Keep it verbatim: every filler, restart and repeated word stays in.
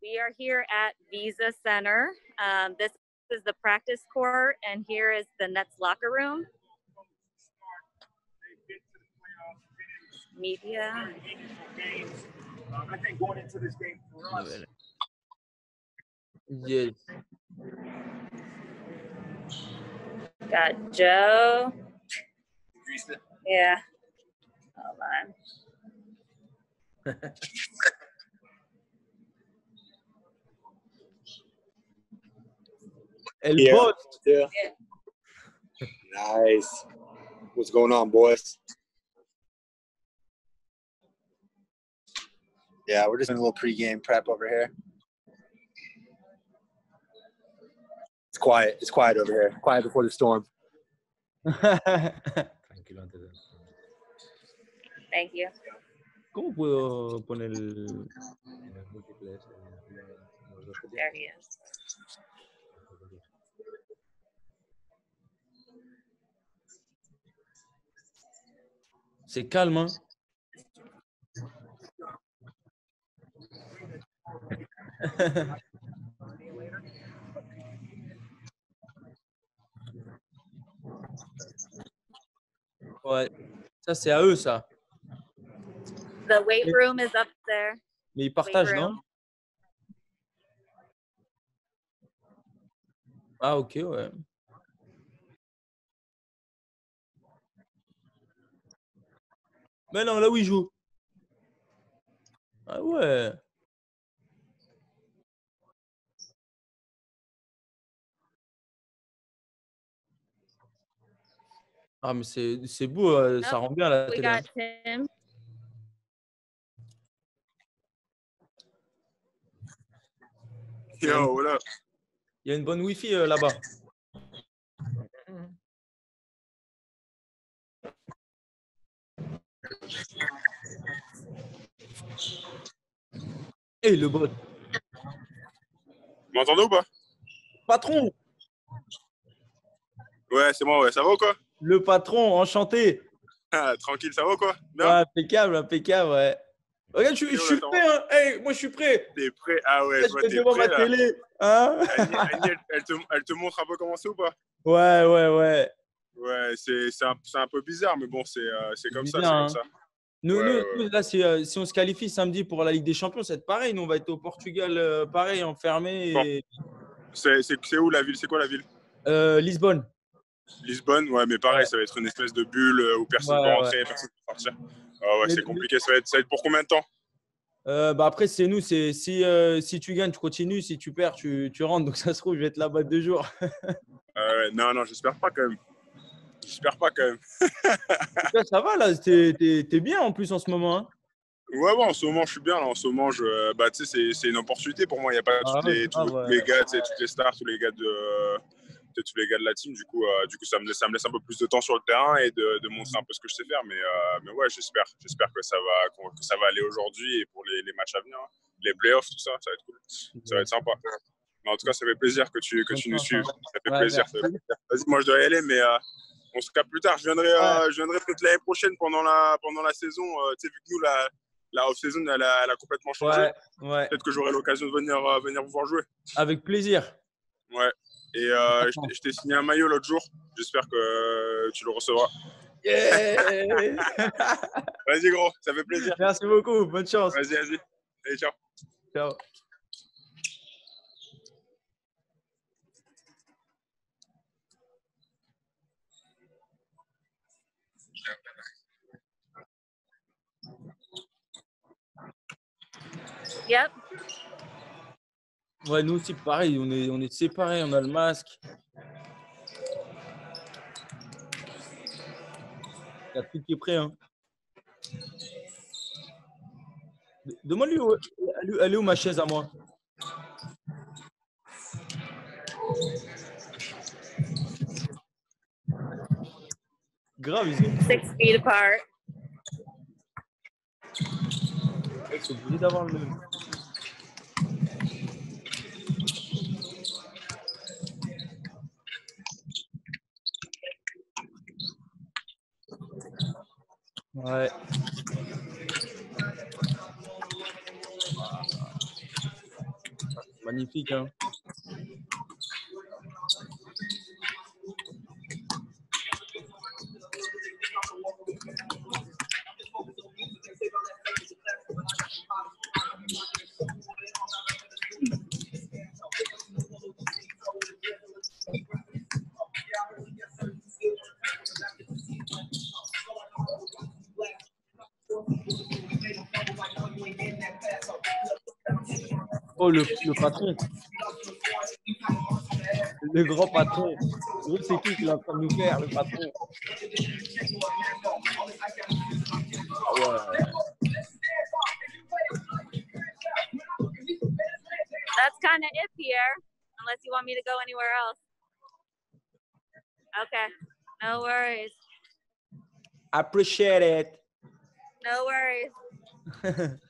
We are here at Visa Center. Um, this is the practice court, and here is the Nets locker room. Media. Um, I think going into this game for us. Yes. Got Joe. Yeah. Hold on. El Yeah. post. Yeah. Yeah. Nice. What's going on, boys? Yeah, we're just doing a little pregame prep over here. It's quiet. It's quiet over here. Quiet before the storm. Thank you. ¿Cómo puedo poner el, el múltiple este? There he is. C'est calme, hein? Ouais, ça c'est à eux ça. The weight room is up there. Mais ils partagent, Weight non? room. Ah ok, ouais. Mais non, là où ils jouent. Ah ouais. Ah mais c'est c'est beau, euh, ça rend bien la We télé. hein. got Tim. Yo, what up? Il y a une bonne Wi-Fi euh, là-bas. Et le bot. Vous m'entendez ou pas? Patron, Ouais, c'est moi, ouais. Ça va ou quoi? le patron, enchanté. Ah, tranquille, ça va ou quoi? Ouais, Bien? impeccable, impeccable, ouais. Regarde, je, je Et on suis attend. prêt, hein. Hey, moi je suis prêt. T'es prêt? Ah ouais, Là, je vois, je vais t'es devant prêt ma là. télé. Hein. Annie, Annie, elle, elle te, elle te montre un peu comment c'est ou pas? Ouais, ouais, ouais. Ouais, c'est c'est un, c'est un peu bizarre, mais bon, c'est euh, c'est comme ça, Bizarre, c'est hein. comme ça. Nous, Ouais, nous, ouais, nous, ouais. là, si, euh, si on se qualifie samedi pour la Ligue des Champions, ça va être pareil. Nous, on va être au Portugal, euh, pareil, enfermé. Bon. Et... C'est c'est- c'est où la ville? C'est quoi la ville? Euh, Lisbonne. Lisbonne? Ouais, mais pareil, Ouais. ça va être une espèce de bulle euh, où personne ne Ouais, peut ouais. rentrer, personne ne peut sortir. Ah ouais, Mais- c'est compliqué. Ça va, être, ça va être pour combien de temps? Euh, bah après, c'est nous. C'est si, euh, si tu gagnes, tu continues. Si tu perds, tu, tu rentres. Donc, ça se trouve, je vais être là-bas deux jours. Euh, non, non, j'espère pas quand même. J'espère pas quand même. Là, ça va, là. T'es, t'es, t'es bien en plus en ce moment. Hein. Ouais, ouais, en ce moment, je suis bien. Là. En ce moment, je, bah, tu sais, c'est, c'est une opportunité pour moi. Il n'y a pas Ah tous, ouais, les, tous, grave, tous ouais. les gars, tu sais, toutes les stars, tous les gars de, tu sais, tous les gars de la team. Du coup, euh, du coup ça, me laisse, ça me laisse un peu plus de temps sur le terrain et de, de montrer un peu ce que je sais faire. Mais, euh, mais ouais, j'espère, j'espère que, ça va, que ça va aller aujourd'hui et pour les, les matchs à venir. Hein. Les playoffs, tout ça, ça va être cool. Ça va être sympa. Mais en tout cas, ça fait plaisir que tu, que tu nous suives. Ça fait Ouais, plaisir. Ça fait plaisir. Vas-y, moi, je dois y aller, mais euh, on se capte plus tard. Je viendrai, euh, je viendrai peut-être l'année prochaine pendant la, pendant la saison. Euh, tu sais, vu que nous, la, la off-season, elle a, elle a complètement changé. Ouais, ouais. Peut-être que j'aurai l'occasion de venir, euh, venir vous voir jouer. Avec plaisir. Ouais. Et euh, je, je t'ai signé un maillot l'autre jour. J'espère que euh, tu le recevras. Yeah. Vas-y, gros. Ça fait plaisir. Merci beaucoup. Bonne chance. Vas-y, vas-y. Allez, ciao. Ciao. Yep. Ouais, nous aussi, pareil, on est, on est séparés, on a le masque. Il y a tout qui est prêt. Hein. Demande-lui où, elle est où ma chaise à moi. Grave, ils sont Six feet apart. obligés d'avoir le. Ouais. Magnifique, hein? Oh, le, le patron. Le grand patron. Gros, c'est qui qui est en train de nous faire, le patron? Ah ouais. That's kind of it, Pierre, unless you want me to go anywhere else. Okay, no worries. Appreciate it. No worries.